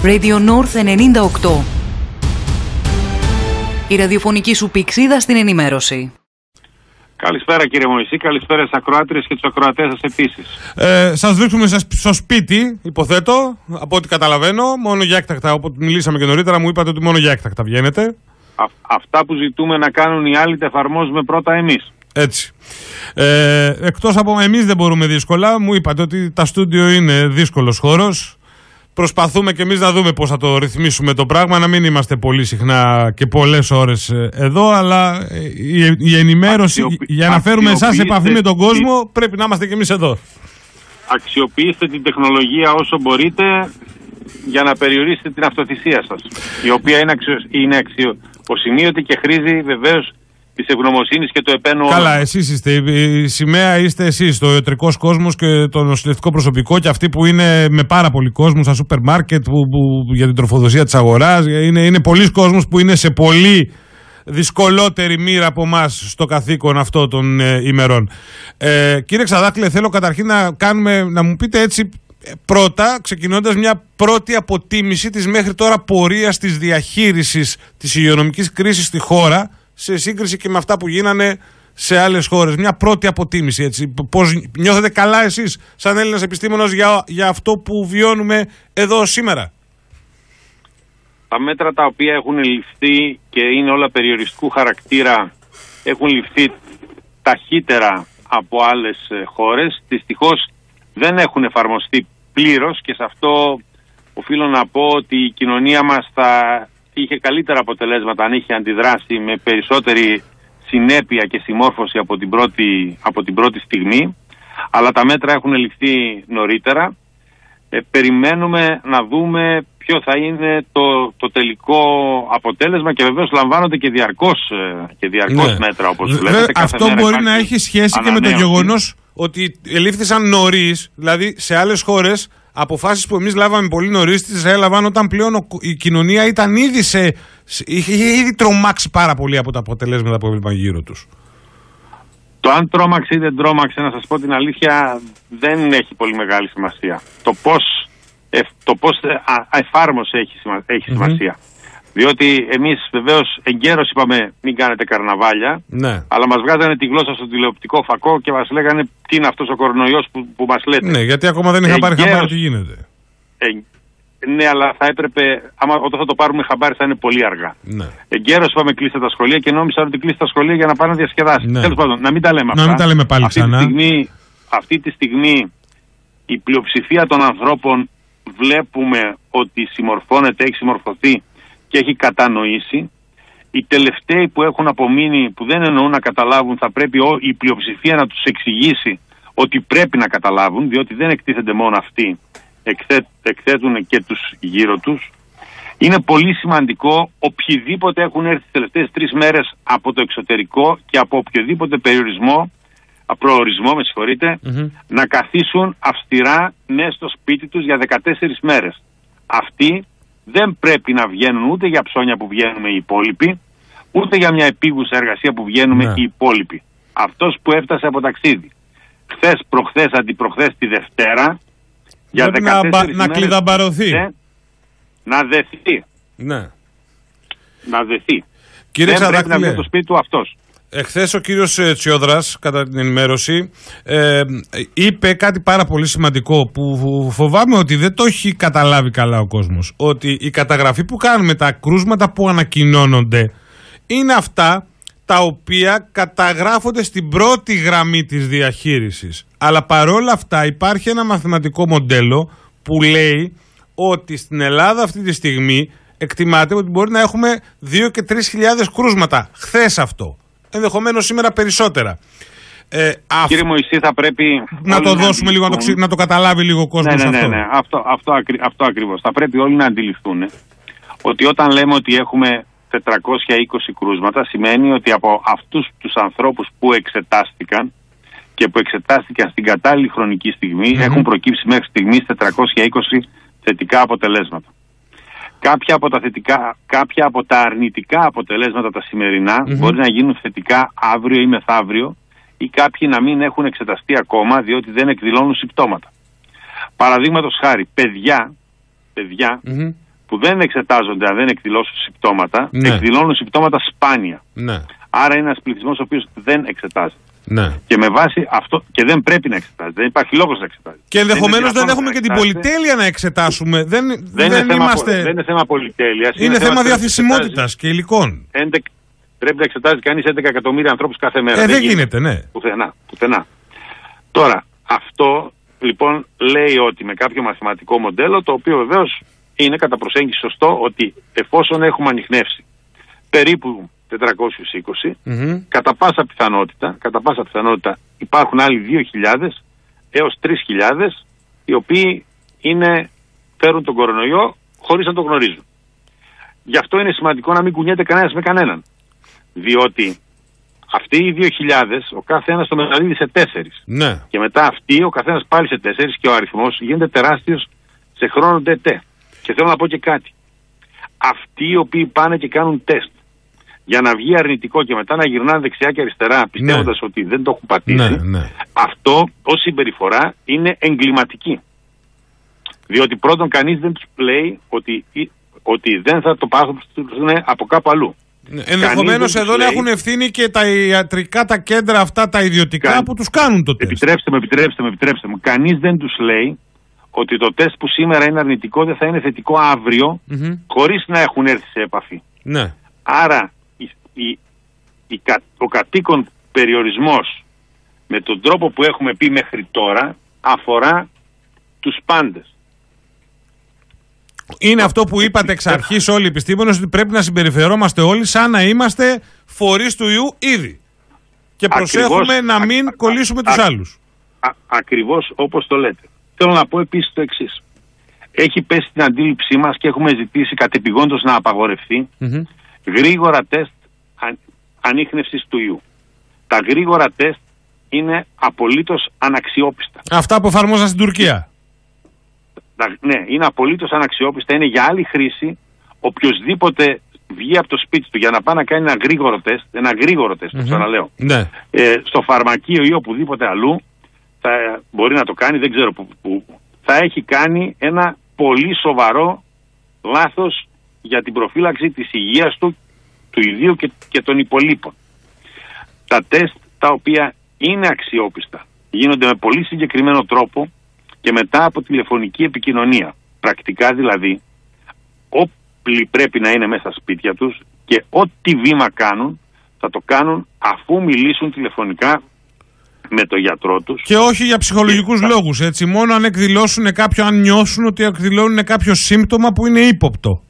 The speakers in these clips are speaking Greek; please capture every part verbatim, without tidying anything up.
Radio North ενενήντα οκτώ. Η ραδιοφωνική σου πηξίδα στην ενημέρωση. Καλησπέρα κύριε Μωυσή, καλησπέρα στις ακροάτριες και τους ακροατές σας επίσης. Ε, σας βρίσκουμε στο σπίτι, υποθέτω, από ό,τι καταλαβαίνω, μόνο για έκτακτα, όπως μιλήσαμε και νωρίτερα, μου είπατε ότι μόνο για έκτακτα βγαίνετε. Α, αυτά που ζητούμε να κάνουν οι άλλοι τα εφαρμόζουμε πρώτα εμείς. Έτσι. Ε, εκτός από εμείς δεν μπορούμε δύσκολα, μου είπατε ότι τα στούντιο είναι δύσκολος χώρος. Προσπαθούμε και εμείς να δούμε πώς θα το ρυθμίσουμε το πράγμα, να μην είμαστε πολύ συχνά και πολλές ώρες εδώ, αλλά η, η ενημέρωση Αξιοπι... για να φέρουμε εσάς σε επαφή με τον κόσμο πρέπει να είμαστε και εμείς εδώ. Αξιοποιήστε την τεχνολογία όσο μπορείτε για να περιορίσετε την αυτοθυσία σας, η οποία είναι, αξιο... είναι αξιοσημείωτη και χρήζει βεβαίως της ευγνωμοσύνης και το επένου. Καλά, εσείς είστε. Η σημαία είστε εσείς, το ιατρικός κόσμος και το νοσηλευτικό προσωπικό και αυτοί που είναι με πάρα πολύ κόσμο στα σούπερ μάρκετ που, που, για την τροφοδοσία της αγοράς. Είναι, είναι πολλοί κόσμος που είναι σε πολύ δυσκολότερη μοίρα από εμάς στο καθήκον αυτό των ε, ημερών. Ε, κύριε Ξαδάκλε, θέλω καταρχήν να, κάνουμε, να μου πείτε έτσι πρώτα, ξεκινώντας μια πρώτη αποτίμηση της μέχρι τώρα πορείας της διαχείρισης της υγειονομικής κρίσης στη χώρα, σε σύγκριση και με αυτά που γίνανε σε άλλες χώρες. Μια πρώτη αποτίμηση, έτσι. Πώς νιώθετε καλά εσείς σαν Έλληνας επιστήμονας για, για αυτό που βιώνουμε εδώ σήμερα? Τα μέτρα τα οποία έχουν ληφθεί και είναι όλα περιοριστικού χαρακτήρα έχουν ληφθεί ταχύτερα από άλλες χώρες. Δυστυχώς δεν έχουν εφαρμοστεί πλήρως και σε αυτό οφείλω να πω ότι η κοινωνία μας θα είχε καλύτερα αποτελέσματα αν είχε αντιδράσει με περισσότερη συνέπεια και συμμόρφωση από την πρώτη, από την πρώτη στιγμή, αλλά τα μέτρα έχουν ληφθεί νωρίτερα. Ε, περιμένουμε να δούμε ποιο θα είναι το, το τελικό αποτέλεσμα και βεβαίως λαμβάνονται και διαρκώς, και διαρκώς ναι. μέτρα, όπως βλέπετε. Αυτό μπορεί να έχει σχέση και με το γεγονός ότι ελήφθησαν νωρίς, δηλαδή σε άλλες χώρες αποφάσεις που εμείς λάβαμε πολύ νωρίς τις έλαβαν όταν πλέον η κοινωνία ήταν ήδη σε, είχε ήδη τρομάξει πάρα πολύ από τα αποτελέσματα που έβλεπαν γύρω τους. Το αν τρόμαξε ή δεν τρόμαξε, να σας πω την αλήθεια, δεν έχει πολύ μεγάλη σημασία. Το πώς, ε, το πώς εφάρμοσε έχει, σημα, έχει mm-hmm. σημασία. Διότι εμείς βεβαίως εγκαίρως είπαμε μην κάνετε καρναβάλια, ναι. αλλά μας βγάζανε τη γλώσσα στο τηλεοπτικό φακό και μας λέγανε τι είναι αυτός ο κορονοϊός που, που μας λέτε. Ναι, γιατί ακόμα δεν είχα πάρει χαμπάρι τι γίνεται. Ε, ναι, αλλά θα έπρεπε, άμα, όταν θα το πάρουμε χαμπάρι θα είναι πολύ αργά. Ναι. Εγκαίρως είπαμε κλείστε τα σχολεία και νόμιζαν ότι κλείστε τα σχολεία για να πάνε να διασκεδάσουν. Ναι. Τέλος πάντων, να μην τα λέμε αυτά. Να μην τα λέμε πάλι αυτή ξανά. Τη στιγμή, αυτή τη στιγμή η πλειοψηφία των ανθρώπων βλέπουμε ότι συμμορφώνεται, έχει συμμορφωθεί και έχει κατανοήσει. Οι τελευταίοι που έχουν απομείνει, που δεν εννοούν να καταλάβουν, θα πρέπει η πλειοψηφία να τους εξηγήσει ότι πρέπει να καταλάβουν, διότι δεν εκτίθενται μόνο αυτοί, εκθέ, εκθέτουν και τους γύρω τους. Είναι πολύ σημαντικό οποιοδήποτε έχουν έρθει τις τελευταίες τρεις μέρες από το εξωτερικό και από οποιοδήποτε περιορισμό, προορισμό, με συγχωρείτε, mm-hmm. να καθίσουν αυστηρά μέσα στο σπίτι τους για δεκατέσσερις μέρες. Αυτοί δεν πρέπει να βγαίνουν ούτε για ψώνια που βγαίνουμε οι υπόλοιποι, ούτε για μια επίγουσα εργασία που βγαίνουμε ναι. οι υπόλοιποι. Αυτός που έφτασε από ταξίδι χθες, προχθές, αντιπροχθές τη Δευτέρα, για πρέπει δεκατέσσερις να, να κλειδαμπαρωθεί. Ναι, να δεθεί. Ναι. Να δεθεί. Κύριε δεν Ξαδάκλε, πρέπει να βγει το σπίτι του αυτός. Εχθές ο κύριος Τσιόδρας, κατά την ενημέρωση, ε, είπε κάτι πάρα πολύ σημαντικό που φοβάμαι ότι δεν το έχει καταλάβει καλά ο κόσμος. Ότι η καταγραφή που κάνουμε, τα κρούσματα που ανακοινώνονται, είναι αυτά τα οποία καταγράφονται στην πρώτη γραμμή της διαχείρισης. Αλλά παρόλα αυτά υπάρχει ένα μαθηματικό μοντέλο που λέει ότι στην Ελλάδα αυτή τη στιγμή εκτιμάται ότι μπορεί να έχουμε δύο και τρεις χιλιάδες κρούσματα. Χθες αυτό. Ενδεχομένως σήμερα περισσότερα. Ε, Κύριε αυ... Μωυσή, θα πρέπει να το δώσουμε λίγο, να το, να το καταλάβει λίγο ο κόσμος. Ναι, ναι, ναι, αυτό. ναι. Αυτό, αυτό, ακρι... αυτό ακριβώς. Θα πρέπει όλοι να αντιληφθούν ότι όταν λέμε ότι έχουμε τετρακόσια είκοσι κρούσματα, σημαίνει ότι από αυτούς τους ανθρώπους που εξετάστηκαν και που εξετάστηκαν στην κατάλληλη χρονική στιγμή mm-hmm. έχουν προκύψει μέχρι στιγμής τετρακόσια είκοσι θετικά αποτελέσματα. Κάποια από, τα θετικά, κάποια από τα αρνητικά αποτελέσματα τα σημερινά mm-hmm. μπορεί να γίνουν θετικά αύριο ή μεθαύριο ή κάποιοι να μην έχουν εξεταστεί ακόμα διότι δεν εκδηλώνουν συμπτώματα. Παραδείγματος χάρη, παιδιά, παιδιά mm-hmm. που δεν εξετάζονται αν δεν εκδηλώσουν συμπτώματα, ναι. εκδηλώνουν συμπτώματα σπάνια. Ναι. Άρα είναι ένας πληθυσμός ο οποίος δεν εξετάζεται. Ναι. Και με βάση αυτό, και δεν πρέπει να εξετάζεται. Δεν υπάρχει λόγος να εξετάζεται. Και ενδεχομένως δεν, δεν έχουμε και την πολυτέλεια να εξετάσουμε. Δεν, δεν, δεν, είναι, είμαστε... θέμα, δεν είναι θέμα πολυτέλειας. Είναι, είναι θέμα, θέμα διαθεσιμότητας και υλικών. έντεκα, πρέπει να εξετάζει κανείς έντεκα εκατομμύρια ανθρώπους κάθε μέρα. Ε, δεν, δεν γίνεται, γίνεται, ναι. Πουθενά, πουθενά. Τώρα, αυτό λοιπόν λέει ότι με κάποιο μαθηματικό μοντέλο, το οποίο βεβαίως είναι κατά προσέγγιση σωστό, ότι εφόσον έχουμε ανιχνεύσει περίπου τετρακόσιους είκοσι, mm-hmm. κατά πάσα πιθανότητα, κατά πάσα πιθανότητα υπάρχουν άλλοι δύο χιλιάδες έως τρεις χιλιάδες οι οποίοι είναι, φέρουν τον κορονοϊό χωρίς να το γνωρίζουν. Γι' αυτό είναι σημαντικό να μην κουνιέται κανένας με κανέναν. Διότι αυτοί οι δύο χιλιάδες, ο κάθε ένας το μεταδίδει σε τέσσερις. Ναι. Και μετά αυτοί, ο καθένας πάλι σε τέσσερις και ο αριθμός γίνεται τεράστιος σε χρόνο τετέ. Και θέλω να πω και κάτι. Αυτοί οι οποίοι πάνε και κάνουν τεστ για να βγει αρνητικό και μετά να γυρνάνε δεξιά και αριστερά πιστεύοντας ναι. ότι δεν το έχουν πατήσει, ναι, ναι. αυτό ως συμπεριφορά είναι εγκληματική. Διότι πρώτον κανείς δεν τους λέει ότι, ότι δεν θα το πάθουν από κάπου αλλού. Ενδεχομένως εδώ λέει... έχουν ευθύνη και τα ιατρικά, τα κέντρα αυτά, τα ιδιωτικά Κα... που τους κάνουν το τεστ. Επιτρέψτε με, επιτρέψτε με, επιτρέψτε μου. Κανείς δεν τους λέει ότι το τεστ που σήμερα είναι αρνητικό δεν θα είναι θετικό αύριο, mm-hmm. χωρίς να έχουν έρθει σε επαφή. Ναι. Άρα η, η, η, ο κατοίκον περιορισμός με τον τρόπο που έχουμε πει μέχρι τώρα αφορά τους πάντες. Είναι αυτό που είπατε εξ αρχής όλοι οι επιστήμονες, ότι πρέπει να συμπεριφερόμαστε όλοι σαν να είμαστε φορείς του ιού ήδη. Και προσέχουμε ακριβώς, να μην α, κολλήσουμε α, τους α, άλλους. Α, ακριβώς όπως το λέτε. Θέλω να πω επίσης το εξής. Έχει πέσει την αντίληψή μας και έχουμε ζητήσει κατεπηγόντως να απαγορευτεί mm-hmm. γρήγορα τεστ αν, ανίχνευσης του ιού. Τα γρήγορα τεστ είναι απολύτως αναξιόπιστα. Αυτά που εφαρμόζαν στην Τουρκία. Ναι, είναι απολύτως αναξιόπιστα, είναι για άλλη χρήση. Οποιοςδήποτε βγει από το σπίτι του για να πάει να κάνει ένα γρήγορο τεστ, ένα γρήγορο τεστ, mm-hmm. το ξαναλέω, ναι. ε, στο φαρμακείο ή οπουδήποτε αλλού, θα μπορεί να το κάνει, δεν ξέρω που, που, θα έχει κάνει ένα πολύ σοβαρό λάθος για την προφύλαξη της υγείας του, του ιδίου και, και των υπολείπων. Τα τεστ τα οποία είναι αξιόπιστα γίνονται με πολύ συγκεκριμένο τρόπο και μετά από τηλεφωνική επικοινωνία. Πρακτικά δηλαδή, όποιοι πρέπει να είναι μέσα σπίτια τους και ό,τι βήμα κάνουν, θα το κάνουν αφού μιλήσουν τηλεφωνικά με τον γιατρό τους. Και όχι για ψυχολογικούς θα... λόγους, έτσι. Μόνο αν εκδηλώσουν κάποιο, αν νιώσουν ότι εκδηλώνουν κάποιο σύμπτωμα που είναι ύποπτο.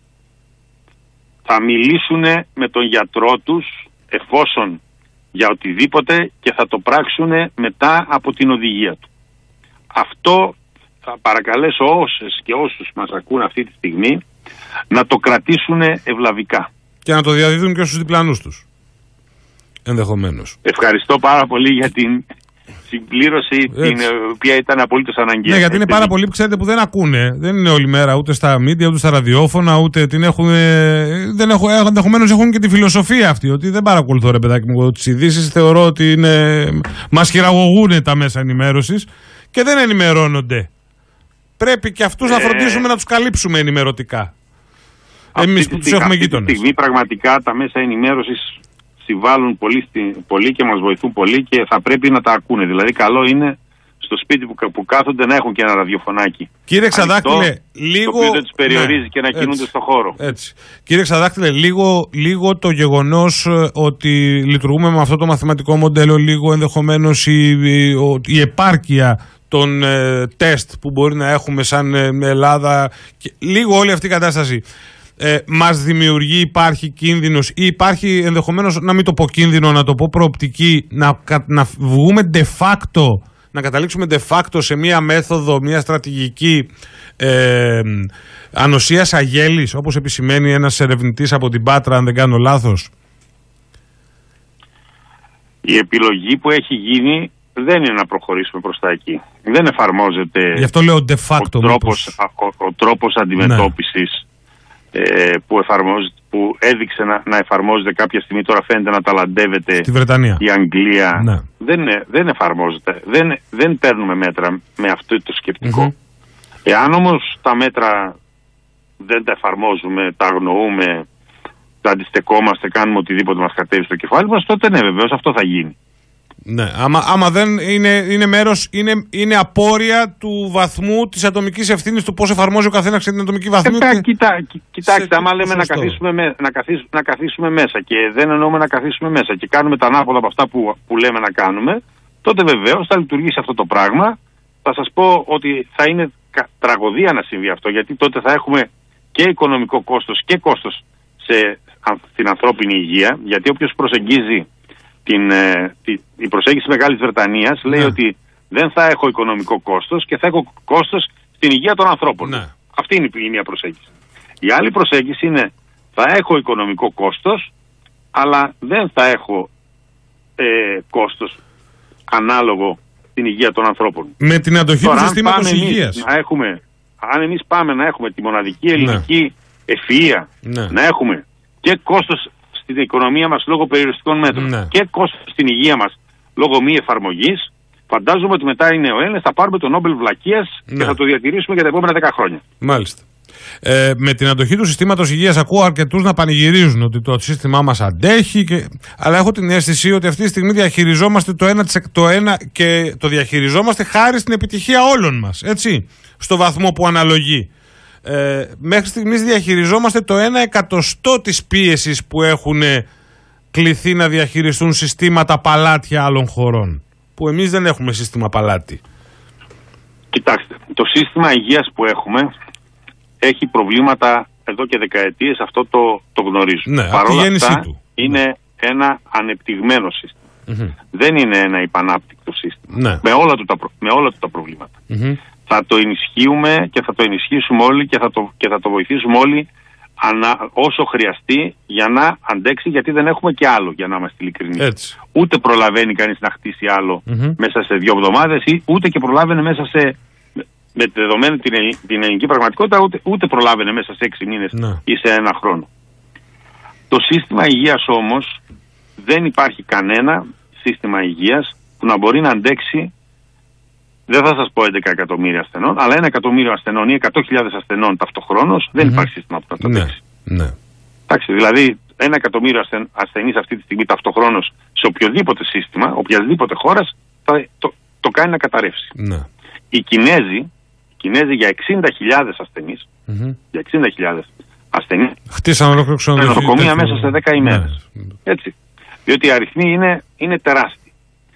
Θα μιλήσουν με τον γιατρό τους εφόσον για οτιδήποτε και θα το πράξουν μετά από την οδηγία του. Αυτό θα παρακαλέσω όσες και όσους μας ακούν αυτή τη στιγμή να το κρατήσουν ευλαβικά. Και να το διαδίδουν και στους διπλανούς τους. Ενδεχομένως. Ευχαριστώ πάρα πολύ για την συμπλήρωση την οποία ήταν απολύτως αναγκαία. Ναι, γιατί είναι πάρα πολλοί που ξέρετε που δεν ακούνε. Δεν είναι όλη μέρα ούτε στα μίντια, ούτε στα ραδιόφωνα, ούτε την έχουν. Δεν έχουν ενδεχομένως έχουν και τη φιλοσοφία αυτή. Ότι δεν παρακολουθώ, ρε παιδάκι μου, τις ειδήσεις. Θεωρώ ότι είναι... μας χειραγωγούν τα μέσα ενημέρωσης και δεν ενημερώνονται. Πρέπει και αυτούς ε... να φροντίσουμε να τους καλύψουμε ενημερωτικά. Εμείς που τους έχουμε γείτονες. Αυτή τη στιγμή πραγματικά τα μέσα ενημέρωσης συμβάλλουν πολύ, πολύ και μας βοηθούν πολύ και θα πρέπει να τα ακούνε. Δηλαδή καλό είναι στο σπίτι που, που κάθονται να έχουν και ένα ραδιοφωνάκι. Κύριε Ξαδάκτυλε, λίγο... Το οποίο δεν τους περιορίζει ναι, και να κινούνται έτσι, στο χώρο. Έτσι. Κύριε Ξαδάκτυλε, λίγο, λίγο το γεγονός ότι λειτουργούμε με αυτό το μαθηματικό μοντέλο, λίγο ενδεχομένως η, η, η επάρκεια των ε, τεστ που μπορεί να έχουμε σαν ε, Ελλάδα, και λίγο όλη αυτή η κατάσταση. Ε, μας δημιουργεί, υπάρχει κίνδυνος ή υπάρχει ενδεχομένως, να μην το πω κίνδυνο, να το πω προοπτική, να, να βγούμε de facto, να καταλήξουμε de facto σε μία μέθοδο, μία στρατηγική ε, ανοσίας αγέλης, όπως επισημαίνει ένας ερευνητής από την Πάτρα, αν δεν κάνω λάθος. Η επιλογή που έχει γίνει δεν είναι να προχωρήσουμε προς τα εκεί. Δεν εφαρμόζεται. Γι' αυτό λέω de facto, ο τρόπος, ο, ο τρόπος αντιμετώπισης. Ναι. Ε, που, που έδειξε να, να εφαρμόζεται κάποια στιγμή, τώρα φαίνεται να ταλαντεύεται στη Βρετανία, η Αγγλία. Ναι. Δεν, δεν εφαρμόζεται. Δεν, δεν παίρνουμε μέτρα με αυτό το σκεπτικό. Mm-hmm. Εάν όμως τα μέτρα δεν τα εφαρμόζουμε, τα αγνοούμε, τα αντιστεκόμαστε, κάνουμε οτιδήποτε μας κατέβει στο κεφάλι μας, τότε ναι, βεβαίως αυτό θα γίνει. Ναι, άμα, άμα δεν είναι, είναι μέρος, είναι, είναι απόρρια του βαθμού της ατομικής ευθύνης του πώς εφαρμόζει ο καθένας την ατομική βαθμού. Ε, και... κοιτά, κοιτάξτε, άμα λέμε να σωστό. καθίσουμε, με, να, καθίσουμε, να καθίσουμε μέσα και δεν εννοούμε να καθίσουμε μέσα και κάνουμε τα ανάποδα από αυτά που, που λέμε να κάνουμε, τότε βεβαίως θα λειτουργήσει αυτό το πράγμα. Θα σας πω ότι θα είναι τραγωδία να συμβεί αυτό, γιατί τότε θα έχουμε και οικονομικό κόστος και κόστος σε, στην ανθρώπινη υγεία, γιατί όποιος προσεγγίζει την, ε, τη, η προσέγγιση Μεγάλης Βρετανίας λέει ναι. ότι δεν θα έχω οικονομικό κόστος και θα έχω κόστος στην υγεία των ανθρώπων. Ναι. Αυτή είναι η μία προσέγγιση. Η άλλη προσέγγιση είναι θα έχω οικονομικό κόστος, αλλά δεν θα έχω ε, κόστος ανάλογο στην υγεία των ανθρώπων. Με την αντοχή Τώρα, του συστήματος εμείς υγείας. Να έχουμε, αν εμείς πάμε να έχουμε τη μοναδική ελληνική ναι. ευφυΐα, ναι. να έχουμε και κόστος στην οικονομία μας λόγω περιοριστικών μέτρων ναι. και κόστος στην υγεία μας λόγω μη εφαρμογής, φαντάζομαι ότι μετά οι νεοέλληνες θα πάρουμε το Νόμπελ Βλακείας ναι. και θα το διατηρήσουμε για τα επόμενα δέκα χρόνια. Μάλιστα. Ε, με την αντοχή του συστήματος υγείας ακούω αρκετούς να πανηγυρίζουν ότι το σύστημά μας αντέχει, και... αλλά έχω την αίσθηση ότι αυτή τη στιγμή διαχειριζόμαστε το ένα, το ένα και το διαχειριζόμαστε χάρη στην επιτυχία όλων μας, έτσι, στο βαθμό που αναλογεί. Ε, μέχρι στιγμής διαχειριζόμαστε το ένα εκατοστό της πίεσης που έχουν κληθεί να διαχειριστούν συστήματα παλάτια άλλων χωρών, που εμείς δεν έχουμε σύστημα παλάτι. Κοιτάξτε, το σύστημα υγείας που έχουμε έχει προβλήματα εδώ και δεκαετίες, αυτό το, το γνωρίζουμε. Ναι, παρόλα αυτά του. είναι ναι. ένα ανεπτυγμένο σύστημα. Mm-hmm. Δεν είναι ένα υπανάπτυκτο σύστημα. Ναι. Με, όλα του τα, με όλα του τα προβλήματα. Mm-hmm. Θα το ενισχύουμε και θα το ενισχύσουμε όλοι και θα το, και θα το βοηθήσουμε όλοι ανα, όσο χρειαστεί για να αντέξει, γιατί δεν έχουμε και άλλο, για να είμαστε ειλικρινείς. Ούτε προλαβαίνει κανείς να χτίσει άλλο mm-hmm. μέσα σε δύο εβδομάδες, ούτε και προλάβαινε μέσα σε, με δεδομένη την, την ελληνική πραγματικότητα, ούτε, ούτε προλάβαινε μέσα σε έξι μήνες mm-hmm. ή σε ένα χρόνο. Το σύστημα υγείας όμως, δεν υπάρχει κανένα σύστημα υγείας που να μπορεί να αντέξει, δεν θα σας πω έντεκα εκατομμύρια ασθενών, αλλά ένα εκατομμύριο ασθενών ή εκατό χιλιάδες ασθενών ταυτοχρόνως, δεν mm-hmm. υπάρχει σύστημα που να το αντέξει. Ναι, ναι. Εντάξει, δηλαδή ένα εκατομμύριο ασθεν, ασθενείς αυτή τη στιγμή ταυτοχρόνως σε οποιοδήποτε σύστημα, οποιασδήποτε χώρας, θα το, το κάνει να καταρρεύσει. Ναι. Οι Κινέζοι, οι Κινέζοι για εξήντα χιλιάδες ασθενείς, mm-hmm. για εξήντα χιλιάδες ασθενείς, χτίσαν ολόκληρο ξενοδοχείο. νοσοκομεία μέσα σε δέκα ημέρες. Ναι. Έτσι. Διότι οι αριθμοί είναι, είναι τεράστιοι.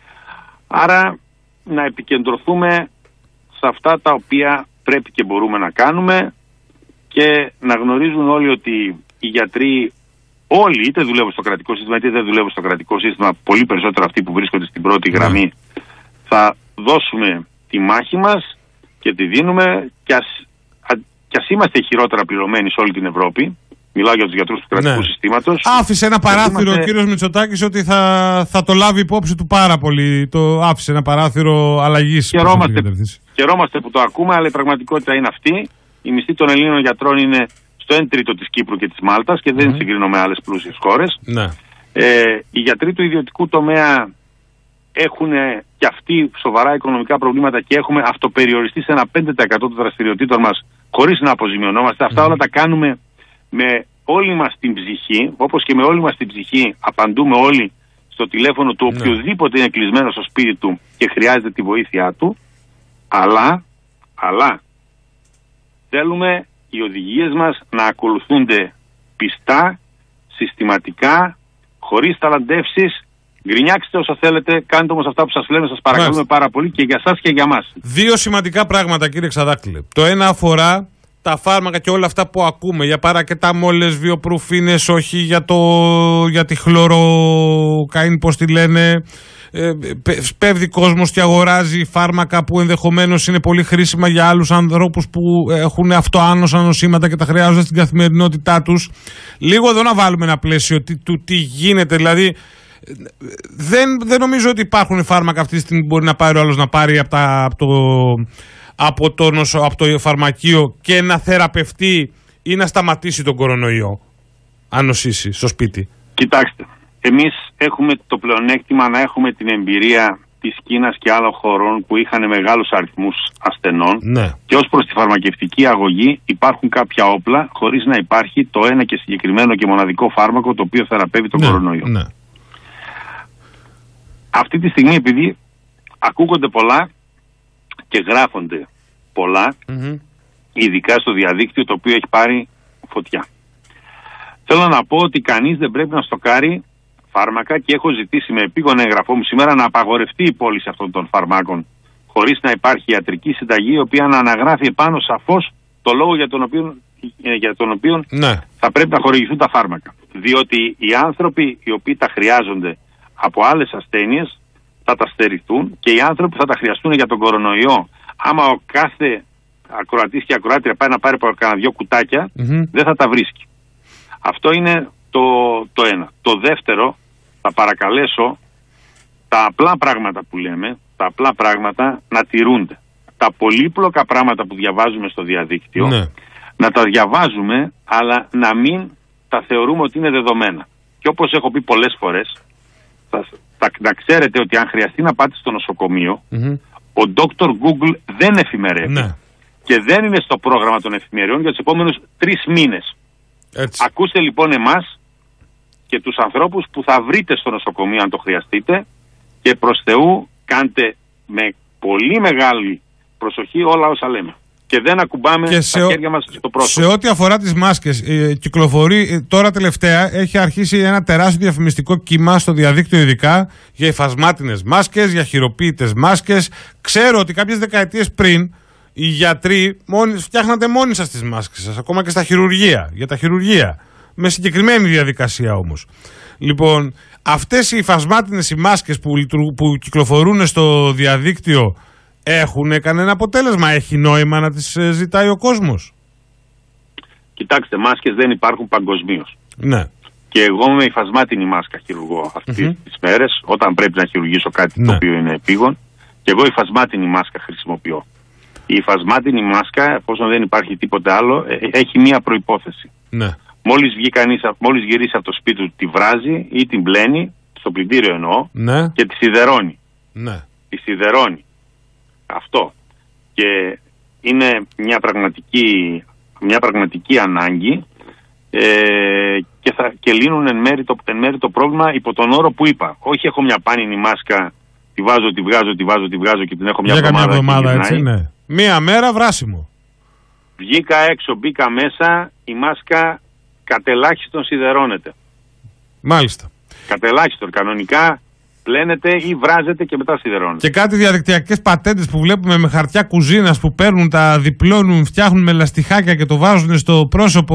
Άρα να επικεντρωθούμε σε αυτά τα οποία πρέπει και μπορούμε να κάνουμε και να γνωρίζουν όλοι ότι οι γιατροί όλοι είτε δουλεύουν στο κρατικό σύστημα είτε δεν δουλεύουν στο κρατικό σύστημα, πολύ περισσότερο αυτοί που βρίσκονται στην πρώτη γραμμή, mm. θα δώσουμε τη μάχη μας και τη δίνουμε και ας, α, και ας είμαστε χειρότερα πληρωμένοι σε όλη την Ευρώπη. Μιλάω για τους γιατρούς του κρατικού ναι. συστήματος. Άφησε ένα παράθυρο είμαστε... ο κύριος Μητσοτάκης ότι θα, θα το λάβει υπόψη του πάρα πολύ. Το άφησε ένα παράθυρο αλλαγής. Χαιρόμαστε, χαιρόμαστε που το ακούμε, αλλά η πραγματικότητα είναι αυτή. Η μισθή των Ελλήνων γιατρών είναι στο ένα τρίτο της Κύπρου και της Μάλτας και δεν mm. συγκρίνω με άλλες πλούσιες χώρες. Ναι. Ε, οι γιατροί του ιδιωτικού τομέα έχουν και αυτοί σοβαρά οικονομικά προβλήματα και έχουμε αυτοπεριοριστεί σε ένα πέντε τοις εκατό των δραστηριοτήτων μας χωρίς να αποζημιωνόμαστε. Αυτά mm. όλα τα κάνουμε με όλη μας την ψυχή, όπως και με όλη μας την ψυχή απαντούμε όλοι στο τηλέφωνο του οποιοδήποτε είναι κλεισμένο στο σπίτι του και χρειάζεται τη βοήθειά του, αλλά, αλλά θέλουμε οι οδηγίες μας να ακολουθούνται πιστά, συστηματικά, χωρίς ταλαντεύσεις. Γκρινιάξτε όσο θέλετε, κάντε όμως αυτά που σας λέμε, σας παρακαλούμε Μάλιστα. πάρα πολύ και για σας και για μας. Δύο σημαντικά πράγματα, κύριε Ξαδάκτυλε. Το ένα αφορά τα φάρμακα και όλα αυτά που ακούμε για παρακεταμόλες, βιοπρουφίνες, όχι για, το, για τη χλωροκαΐν, πώς τη λένε. Ε, πέφτει κόσμος και αγοράζει φάρμακα που ενδεχομένως είναι πολύ χρήσιμα για άλλους ανθρώπους που έχουν αυτοάνοσα νοσήματα και τα χρειάζονται στην καθημερινότητά τους. Λίγο εδώ να βάλουμε ένα πλαίσιο τι, του τι γίνεται, δηλαδή δεν, δεν νομίζω ότι υπάρχουν φάρμακα αυτή τη στιγμή που μπορεί να πάρει ο άλλος να πάρει από, τα, από, το, από, το νοσο, από το φαρμακείο και να θεραπευτεί ή να σταματήσει τον κορονοϊό αν νοσήσει στο σπίτι. Κοιτάξτε, εμείς έχουμε το πλεονέκτημα να έχουμε την εμπειρία της Κίνας και άλλων χωρών που είχαν μεγάλους αριθμούς ασθενών, ναι. και ως προς τη φαρμακευτική αγωγή υπάρχουν κάποια όπλα χωρίς να υπάρχει το ένα και συγκεκριμένο και μοναδικό φάρμακο το οποίο θεραπεύει τον ναι, κορονοϊό. Ναι. Αυτή τη στιγμή, επειδή ακούγονται πολλά και γράφονται πολλά, Mm-hmm. ειδικά στο διαδίκτυο το οποίο έχει πάρει φωτιά, θέλω να πω ότι κανείς δεν πρέπει να στοκάρει φάρμακα και έχω ζητήσει με επίγον έγγραφό μου σήμερα να απαγορευτεί η πώληση αυτών των φαρμάκων χωρίς να υπάρχει ιατρική συνταγή, η οποία να αναγράφει επάνω σαφώς το λόγο για τον οποίο, για τον οποίο ναι. θα πρέπει να χορηγηθούν τα φάρμακα. Διότι οι άνθρωποι οι οποίοι τα χρειάζονται από άλλες ασθένειες θα τα στερηθούν και οι άνθρωποι που θα τα χρειαστούν για τον κορονοϊό, άμα ο κάθε ακροατής και ακροάτρια πάει να πάρει από κανένα δυο κουτάκια, Mm-hmm. δεν θα τα βρίσκει. Αυτό είναι το, το ένα. Το δεύτερο, θα παρακαλέσω τα απλά πράγματα που λέμε, τα απλά πράγματα να τηρούνται. Τα πολύπλοκα πράγματα που διαβάζουμε στο διαδίκτυο, ναι. να τα διαβάζουμε, αλλά να μην τα θεωρούμε ότι είναι δεδομένα. Και όπως έχω πει πολλές φορές, θα, θα, να ξέρετε ότι αν χρειαστεί να πάτε στο νοσοκομείο, Mm-hmm. ο ντόκτορ Google δεν εφημερεύει. Ναι. Και δεν είναι στο πρόγραμμα των εφημεριών για τους επόμενους τρεις μήνες. Έτσι. Ακούστε λοιπόν εμάς και τους ανθρώπους που θα βρείτε στο νοσοκομείο αν το χρειαστείτε, και προς Θεού κάντε με πολύ μεγάλη προσοχή όλα όσα λέμε. Και δεν ακουμπάμε Και τα σε, χέρια μας στο πρόσωπο. σε ό,τι αφορά τις μάσκες, ε, κυκλοφορεί ε, τώρα τελευταία, έχει αρχίσει ένα τεράστιο διαφημιστικό κύμα στο διαδίκτυο, ειδικά για υφασμάτινες μάσκες, για χειροποίητες μάσκες. Ξέρω ότι κάποιες δεκαετίες πριν οι γιατροί μόνοι, φτιάχνατε μόνοι σας τις μάσκες σας, ακόμα και στα χειρουργεία, για τα χειρουργεία. Με συγκεκριμένη διαδικασία όμως. Λοιπόν, αυτές οι υφασμάτινες οι μάσκες που, που κυκλοφορούν στο διαδίκτυο έχουν κανένα αποτέλεσμα? Έχει νόημα να τις ζητάει ο κόσμος? Κοιτάξτε, μάσκες δεν υπάρχουν παγκοσμίως. Ναι. Και εγώ με υφασμάτινη μάσκα χειρουργώ αυτές Mm-hmm. τις μέρες, όταν πρέπει να χειρουργήσω κάτι Ναι. το οποίο είναι επίγον. Και εγώ υφασμάτινη μάσκα χρησιμοποιώ. Η υφασμάτινη μάσκα, εφόσον δεν υπάρχει τίποτε άλλο, έχει μία προϋπόθεση. Ναι. Μόλις, βγει κανείς, μόλις γυρίσει από το σπίτι του, τη βράζει ή την πλένει, στο πλυντήριο εννοώ, Ναι. και τη σιδερώνει. Ναι. Τη σιδερώνει. Αυτό. Και είναι μια πραγματική, μια πραγματική ανάγκη, ε, και, θα, και λύνουν εν μέρει, το, εν μέρει το πρόβλημα υπό τον όρο που είπα. Όχι έχω μια πάνινη μάσκα, τη βάζω, τη βγάζω, τη βάζω, τη βγάζω και την έχω μια Για καμιά εβδομάδα, εβδομάδα, έτσι, ναι. Μία μέρα βράσιμο. Βγήκα έξω, μπήκα μέσα, η μάσκα κατελάχιστον σιδερώνεται. Μάλιστα. Κατελάχιστον. Κανονικά πλένεται ή βράζεται και μετά σιδερώνεται. Και κάτι διαδικτυακές πατέντες που βλέπουμε με χαρτιά κουζίνας που παίρνουν, τα διπλώνουν, φτιάχνουν με λαστιχάκια και το βάζουν στο πρόσωπο.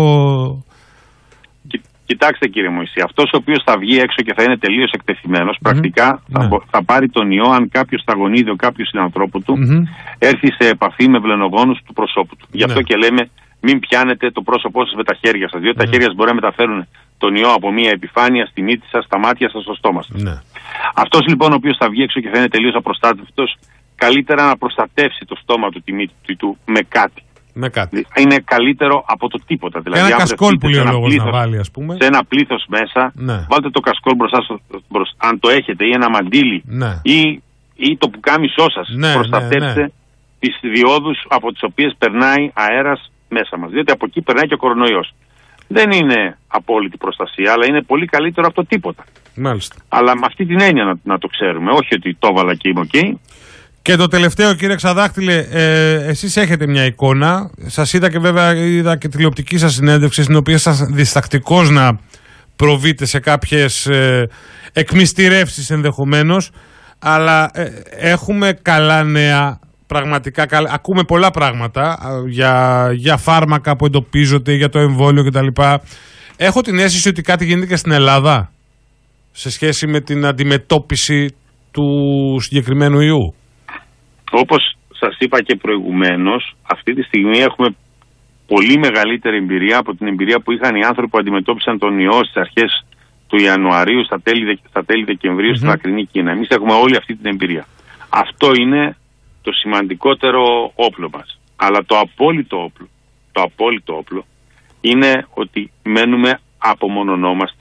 Κι, κοιτάξτε κύριε Μωυσή, αυτός ο οποίος θα βγει έξω και θα είναι τελείως εκτεθειμένος, mm-hmm. πρακτικά θα, ναι. θα πάρει τον ιό αν κάποιος σταγονίδι, κάποιος συνανθρώπου του Mm-hmm. έρθει σε επαφή με βλενογόνους του προσώπου του. Γι' αυτό Ναι. και λέμε μην πιάνετε το πρόσωπό σας με τα χέρια σας, διότι Ναι. τα χέρια σας μπορεί να μεταφέρουν τον ιό από μία επιφάνεια στη μύτη σας, στα μάτια σας, στο στόμα σας. Ναι. Αυτός λοιπόν ο οποίος θα βγει έξω και θα είναι τελείως απροστάτευτος, καλύτερα να προστατεύσει το στόμα του, τη μύτη του με κάτι. Με κάτι. Είναι καλύτερο από το τίποτα. Δηλαδή, Ένα αν κασκόλ βρεθείτε που λέει σε ο ένα λόγος να πλήθος- βάλει, ας πούμε. σε ένα πλήθος μέσα, Ναι. βάλτε το κασκόλ μπροστά, στο, μπρος, αν το έχετε, ή ένα μαντίλι, Ναι. ή, ή το πουκάμισό σας. Ναι, Προστατεύστε ναι, ναι. τις διόδους από τις οποίες περνάει αέρας μέσα μας. Διότι από εκεί περνάει και ο κορονοϊός. Δεν είναι απόλυτη προστασία, αλλά είναι πολύ καλύτερο από το τίποτα. Μάλιστα. Αλλά με αυτή την έννοια να, να το ξέρουμε. Όχι ότι το έβαλα και είμαι οκ. Okay. Και το τελευταίο, κύριε Ξαδάχτυλε, ε, εσείς έχετε μια εικόνα. Σας είδα και βέβαια είδα και τηλεοπτική σας συνέντευξη, στην οποία σας διστακτικώς να προβείτε σε κάποιες ε, εκμυστηρεύσεις ενδεχομένως. Αλλά ε, έχουμε καλά νέα, πραγματικά καλά. Ακούμε πολλά πράγματα για, για φάρμακα που εντοπίζονται, για το εμβόλιο κτλ. Έχω την αίσθηση ότι κάτι γίνεται και στην Ελλάδα σε σχέση με την αντιμετώπιση του συγκεκριμένου ιού. Όπως σας είπα και προηγουμένως, αυτή τη στιγμή έχουμε πολύ μεγαλύτερη εμπειρία από την εμπειρία που είχαν οι άνθρωποι που αντιμετώπισαν τον ιό στις αρχές του Ιανουαρίου, στα τέλη, στα τέλη Δεκεμβρίου, mm-hmm. στην Μακρινή Κίνα. Εμείς έχουμε όλη αυτή την εμπειρία. Αυτό είναι το σημαντικότερο όπλο μας. Αλλά το απόλυτο όπλο, το απόλυτο όπλο είναι ότι μένουμε, απομονωνόμαστε,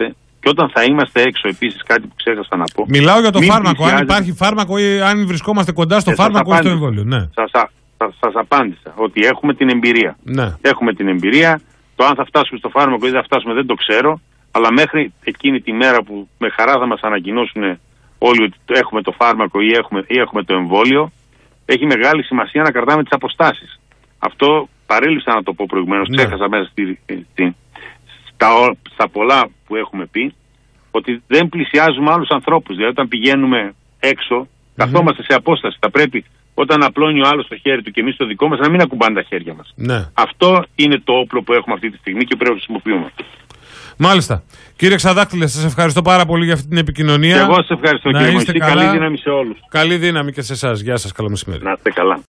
Και όταν θα είμαστε έξω, επίσης κάτι που ξέχασα να πω. Μιλάω για το μην φάρμακο. πλησιάζει... Αν υπάρχει φάρμακο ή αν βρισκόμαστε κοντά στο ε, φάρμακο ή στο εμβόλιο. Ναι. Σας, σας, σας απάντησα ότι έχουμε την εμπειρία. Ναι. Έχουμε την εμπειρία. Το αν θα φτάσουμε στο φάρμακο ή δεν θα φτάσουμε δεν το ξέρω. Αλλά μέχρι εκείνη τη μέρα που με χαρά θα μας ανακοινώσουν όλοι ότι έχουμε το φάρμακο ή έχουμε, ή έχουμε το εμβόλιο, έχει μεγάλη σημασία να κρατάμε τις αποστάσεις. Αυτό παρέλειψα να το πω προηγουμένως, Ναι. ξέχασα μέσα στη, στη, στα, στα πολλά που έχουμε πει, ότι δεν πλησιάζουμε άλλους ανθρώπους. Δηλαδή όταν πηγαίνουμε έξω, mm-hmm. καθόμαστε σε απόσταση. Θα πρέπει όταν απλώνει ο άλλος το χέρι του και εμείς το δικό μας να μην ακουμπάνε τα χέρια μας. Ναι. Αυτό είναι το όπλο που έχουμε αυτή τη στιγμή και πρέπει να χρησιμοποιούμε. Μάλιστα. Κύριε Ξαδάκτυλε, σας ευχαριστώ πάρα πολύ για αυτή την επικοινωνία. Και εγώ σας ευχαριστώ, κύριε Μωυσή. Καλή δύναμη σε όλους. Καλή δύναμη και σε εσάς. Γεια σας, καλό μεσημέρι. Να είστε καλά.